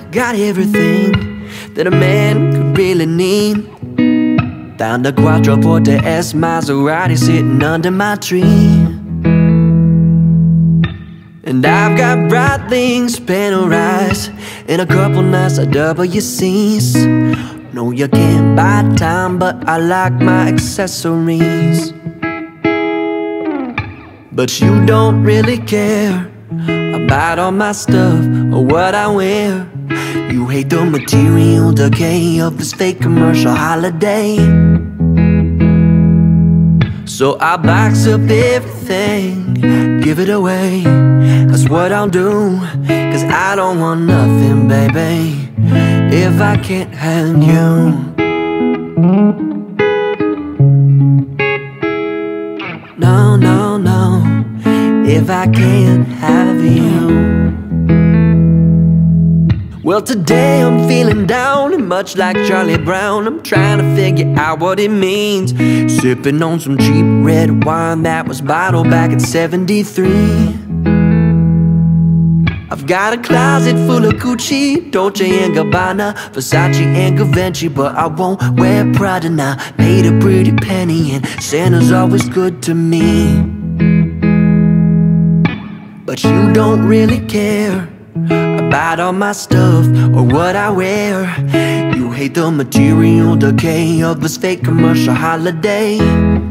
got everything that a man could really need. Found a Quattroporte S Maserati sitting under my tree. And I've got bright things panelized and a couple nice WCs. No, you can't buy time, but I like my accessories. But you don't really care about all my stuff or what I wear. You hate the material decay of this fake commercial holiday. So I box up everything, give it away. That's what I'll do, 'cause I don't want nothing, baby, if I can't have you. No, no, no, if I can't have you. Well, today I'm feeling down, and much like Charlie Brown, I'm trying to figure out what it means. Sipping on some cheap red wine that was bottled back in '73. I've got a closet full of Gucci, Dolce & Gabbana, Versace and Givenchy, but I won't wear Prada now. Paid a pretty penny and Santa's always good to me. But you don't really care about all my stuff or what I wear. You hate the material decay of this fake commercial holiday.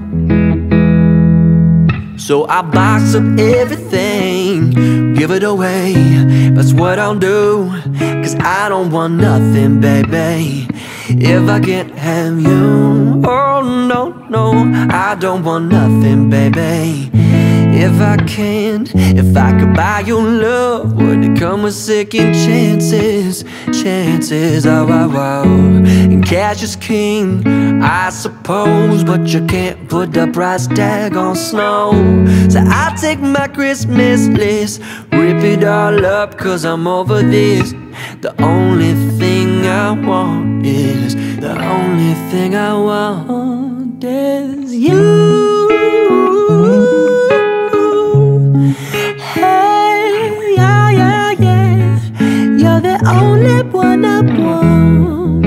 So I box up everything, give it away. That's what I'll do, 'cause I don't want nothing, baby, if I can't have you. Oh no, no, I don't want nothing, baby, if I can't. If I could buy your love, would it come with second chances? Chances, oh, oh, oh. And cash is king, I suppose, but you can't put the price tag on snow. So I take my Christmas list, rip it all up, 'cause I'm over this. The only thing I want is, the only thing I want is you. The only one I want.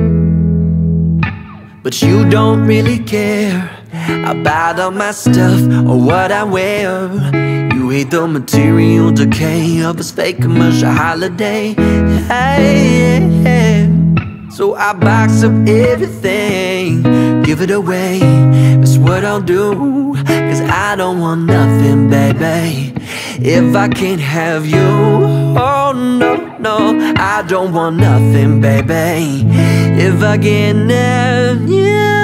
But you don't really care about all my stuff or what I wear. You hate the material decay of this fake commercial holiday. Hey, hey. So I box up everything, give it away. That's what I'll do, 'cause I don't want nothing, baby, if I can't have you. Oh no, no, I don't want nothing, baby, if I can't have you.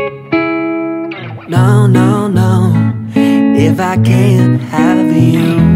No, no, no, if I can't have you.